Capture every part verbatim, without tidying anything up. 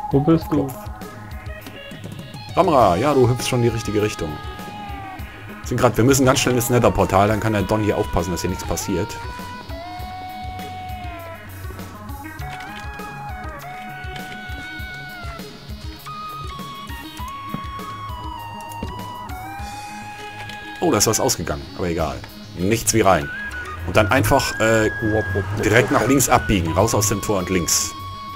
Wo bist du? Kopf. Ramra, ja, du hüpfst schon in die richtige Richtung. Sind grad, wir müssen ganz schnell ins Nether-Portal, dann kann der Don hier aufpassen, dass hier nichts passiert. Oh, da ist was ausgegangen, aber egal. Nichts wie rein. Und dann einfach äh, direkt nach links abbiegen, raus aus dem Tor und links.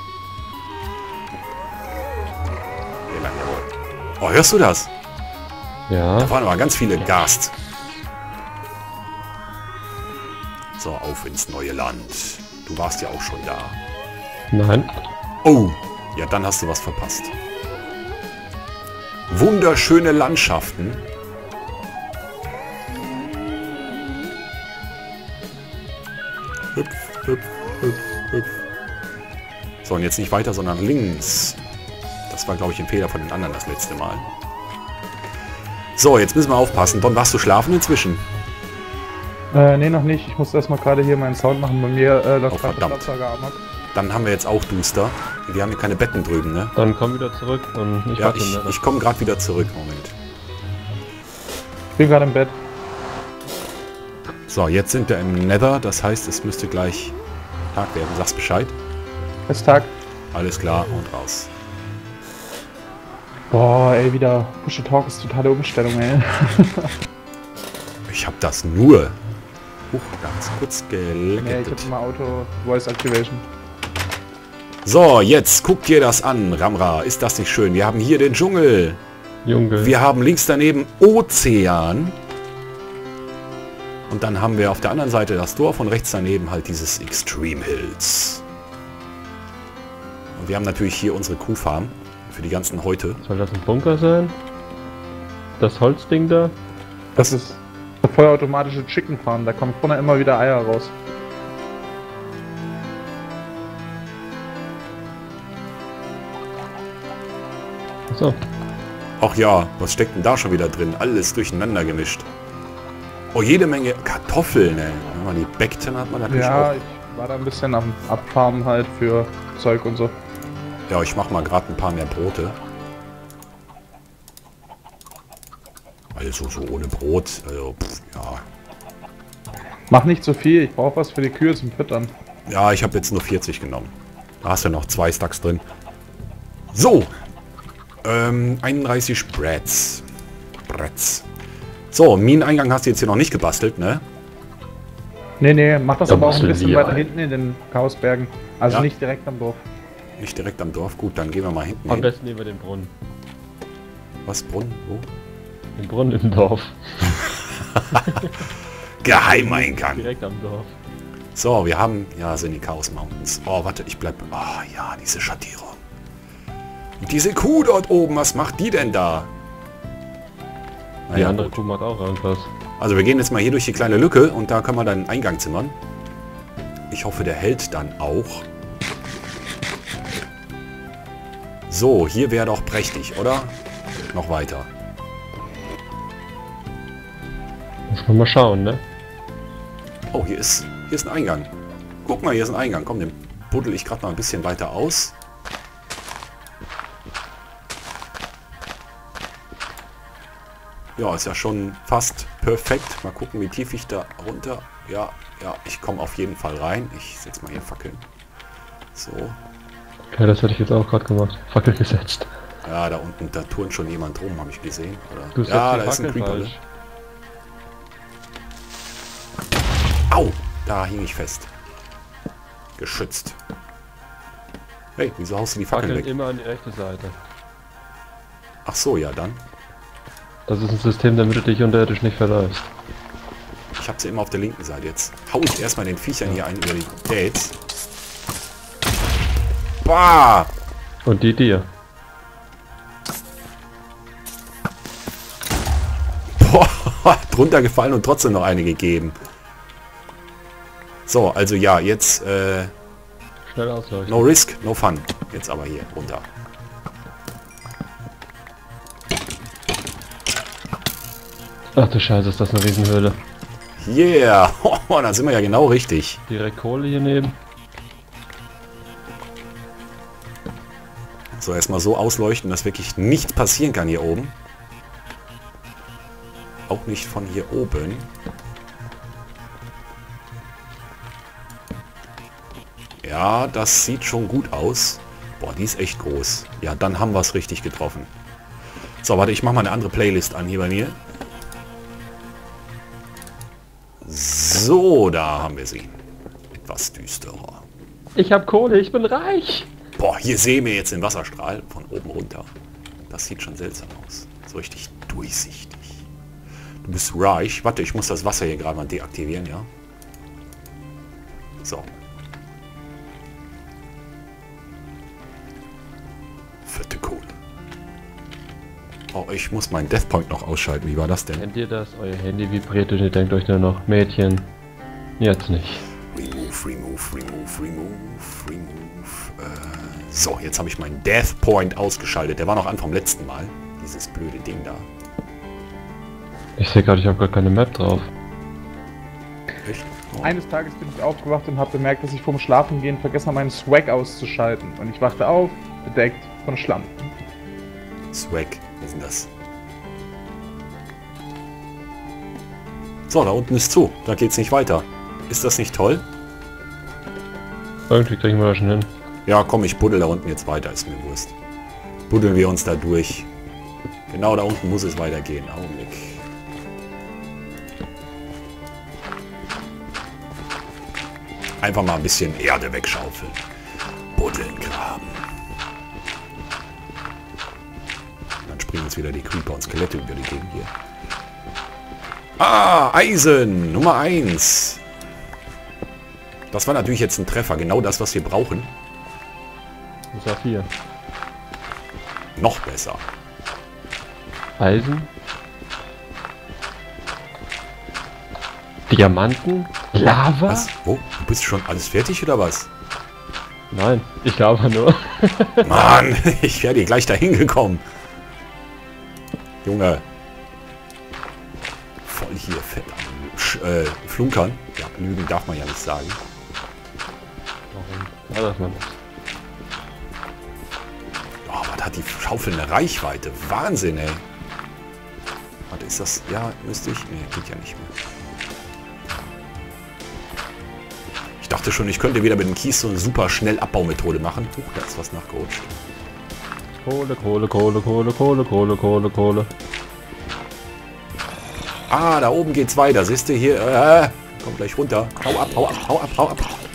Oh, hörst du das? Ja. Da waren aber ganz viele Gast. So, auf ins neue Land. Du warst ja auch schon da. Nein. Oh, ja, dann hast du was verpasst. Wunderschöne Landschaften. Hüpf, hüpf, hüpf, hüpf. So, und jetzt nicht weiter, sondern links. Das war, glaube ich, ein Fehler von den anderen das letzte Mal. So, jetzt müssen wir aufpassen. Don, warst du schlafen inzwischen? Äh, nee, noch nicht. Ich muss erstmal gerade hier meinen Sound machen. Bei mir äh, läuft Oh, gerade der verdammt. Staubsauger amok. Dann haben wir jetzt auch Duster. Wir haben hier keine Betten drüben, ne? Dann komm wieder zurück und ich Ja, warte ich, in der- ich komme gerade wieder zurück. Moment. Ich bin gerade im Bett. So, jetzt sind wir im Nether. Das heißt, es müsste gleich Tag werden. Sag's Bescheid. Es ist Tag. Alles klar und raus. Boah, ey, wieder Push to Talk ist totale Umstellung, ey. Ich habe das nur. Huch, ganz kurz nee, ich geleckt. hab immer Auto Voice Activation. So, jetzt guck dir das an, Ramra. Ist das nicht schön? Wir haben hier den Dschungel. Junge. Wir haben links daneben Ozean. Und dann haben wir auf der anderen Seite das Dorf und rechts daneben halt dieses Extreme Hills. Und wir haben natürlich hier unsere Kuhfarm für die ganzen Häute. Soll das ein Bunker sein? Das Holzding da? Das ist eine vollautomatische Chicken Farm. Da kommen vorne immer wieder Eier raus. Achso. Ach ja, was steckt denn da schon wieder drin? Alles durcheinander gemischt. Oh, jede Menge Kartoffeln, ey. Wenn man die backt, dann hat man natürlich Ja, auch... ich war da ein bisschen am Abfarmen halt für Zeug und so. Ja, ich mach mal gerade ein paar mehr Brote. Also so ohne Brot, also pff, ja. Mach nicht so viel, ich brauche was für die Kühe zum Füttern. Ja, ich habe jetzt nur vierzig genommen. Da hast du noch zwei Stacks drin. So. Ähm, einunddreißig Spreads. Spreads. So, Mineneingang hast du jetzt hier noch nicht gebastelt, ne? Nee, nee, mach das Da aber auch ein basteln bisschen wir weiter ein. hinten in den Chaosbergen. Also Ja. nicht direkt am Dorf. Nicht direkt am Dorf. Gut, dann gehen wir mal hinten Am hin. besten nehmen wir den Brunnen. Was, Brunnen? Wo? Den Brunnen im Dorf. Geheimeingang. Direkt am Dorf. So, wir haben... Ja, sind die Chaos Mountains. Oh, warte, ich bleib... Ah, ja, diese Schattierung. Und diese Kuh dort oben, was macht die denn da? Die Naja, andere gut. Kuh macht auch irgendwas. Also wir gehen jetzt mal hier durch die kleine Lücke und da können wir dann einen Eingang zimmern. Ich hoffe, der hält dann auch. So, hier wäre doch prächtig, oder? Noch weiter. Muss man mal schauen, ne? Oh, hier ist, hier ist ein Eingang. Guck mal, hier ist ein Eingang. Komm, den buddel ich gerade mal ein bisschen weiter aus. Ja, ist ja schon fast perfekt. Mal gucken, wie tief ich da runter... Ja, ja, ich komme auf jeden Fall rein. Ich setze mal hier Fackeln. So. Okay, das hätte ich jetzt auch gerade gemacht. Fackel gesetzt. Ja, da unten, da turnt schon jemand rum, habe ich gesehen. Oder? Du setzt Ja, die da ist ein Fackel Creeper. Ne? falsch. Au! Da hing ich fest. Geschützt. Hey, wieso haust du die Fackeln Fackeln weg? immer an die rechte Seite. Ach so, ja dann. Das ist ein System, damit du dich unterirdisch nicht verläufst. Ich habe sie immer auf der linken Seite. Jetzt hau ich erstmal den Viechern hier ein über die Dates. Bah! Und die dir. Boah, drunter gefallen und trotzdem noch eine gegeben. So, also ja, jetzt äh, Schnell ausleuchten. no risk, no fun. Jetzt aber hier runter. Ach du Scheiße, ist das eine Riesenhöhle. Yeah! Oh, da sind wir ja genau richtig. Direkt Kohle hier neben. So, So, erstmal so ausleuchten, dass wirklich nichts passieren kann hier oben. Auch nicht von hier oben. Ja, das sieht schon gut aus. Boah, die ist echt groß. Ja, dann haben wir es richtig getroffen. So, warte, ich mache mal eine andere Playlist an hier bei mir. So, da haben wir sie. Etwas düsterer. Ich hab Kohle, ich bin reich. Boah, hier sehen wir jetzt den Wasserstrahl von oben runter. Das sieht schon seltsam aus. So richtig durchsichtig. Du bist reich. Warte, ich muss das Wasser hier gerade mal deaktivieren, ja? So. Vierte Kohle. Oh, ich muss meinen Death Point noch ausschalten. Wie war das denn? Kennt ihr das? Euer Handy vibriert und ihr denkt euch nur noch, Mädchen, jetzt nicht. Remove, remove, remove, remove, remove. Äh, so, jetzt habe ich meinen Death Point ausgeschaltet. Der war noch an vom letzten Mal. Dieses blöde Ding da. Ich sehe gerade, ich habe gar keine Map drauf. Echt? Oh. Eines Tages bin ich aufgewacht und habe bemerkt, dass ich vorm Schlafengehen vergessen habe, meinen Swag auszuschalten. Und ich wachte auf, bedeckt von Schlamm. Swag, was ist denn das? So, da unten ist zu. Da geht's nicht weiter. Ist das nicht toll? Irgendwie kriegen wir das schon hin. Ja, komm, ich buddel da unten jetzt weiter. Ist mir Wurst. Buddeln wir uns da durch. Genau da unten muss es weitergehen. Augenblick. Einfach mal ein bisschen Erde wegschaufeln. Buddeln, graben. Dann springen uns wieder die Creeper und Skelette über die Gegend hier. Ah, Eisen! Nummer eins. Das war natürlich jetzt ein Treffer. Genau das, was wir brauchen. Saphir. Noch besser. Eisen. Diamanten. Lava. Was? Wo? Du bist schon alles fertig oder was? Nein, ich glaube nur. Mann, ich wäre dir gleich dahin gekommen. Junge. Voll hier fett am Sch äh, Flunkern. Ja, lügen darf man ja nicht sagen. Warum? Ja, darf man nicht. Oh, was hat die Schaufel eine Reichweite? Wahnsinn, ey. Warte, ist das... Ja, müsste ich... Nee, geht ja nicht mehr. Ich dachte schon, ich könnte wieder mit dem Kies so eine super schnell Abbaumethode machen. Huch, da ist was nachgerutscht. Kohle, Kohle, Kohle, Kohle, Kohle, Kohle, Kohle, Kohle. Ah, da oben geht's weiter. Siehst du hier? Äh, komm gleich runter. Hau ab, hau ab, hau ab, hau ab.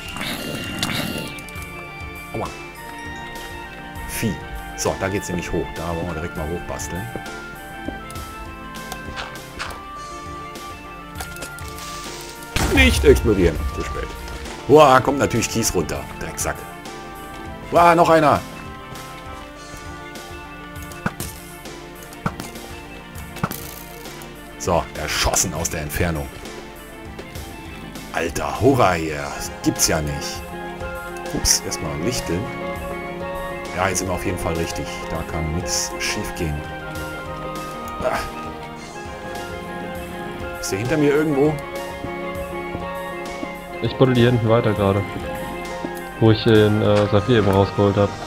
Aua. Vieh. So, da geht's nämlich hoch. Da wollen wir direkt mal hochbasteln. Nicht explodieren. Zu spät. Uah, kommt natürlich Kies runter. Drecksack. Uah, noch einer. So, erschossen aus der Entfernung. Alter, Hurra hier. Das gibt's ja nicht. Ups, erstmal lichteln. Ja, jetzt sind wir auf jeden Fall richtig. Da kann nichts schief gehen. Ah. Ist der hinter mir irgendwo? Ich buddel hier hinten weiter gerade. Wo ich den äh, Saphir eben rausgeholt habe.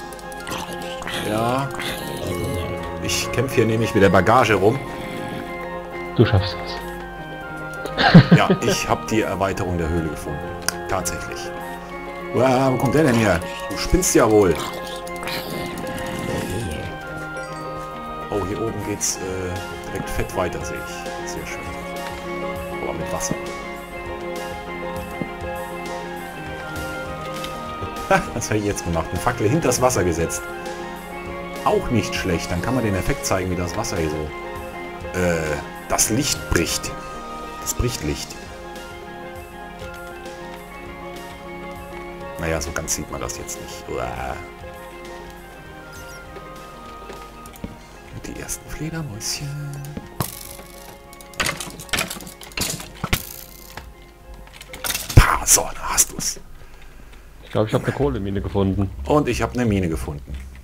Ja. Ich kämpfe hier nämlich mit der Bagage rum. Du schaffst es. Ja, ich habe die Erweiterung der Höhle gefunden. Tatsächlich. Uah, wo kommt der denn her? Du spinnst ja wohl. Oh, hier oben geht's äh, direkt fett weiter, sehe ich. Sehr schön. Aber mit Wasser. Was habe ich jetzt gemacht? Eine Fackel hinter das Wasser gesetzt. Auch nicht schlecht. Dann kann man den Effekt zeigen, wie das Wasser hier so... Äh, das Licht bricht. Das bricht Licht. Naja, so ganz sieht man das jetzt nicht. Uah. Und die ersten Fledermäuschen. Pah, so, da hast du's. Ich glaube, ich habe eine Kohlemine gefunden. Und ich habe eine Mine gefunden.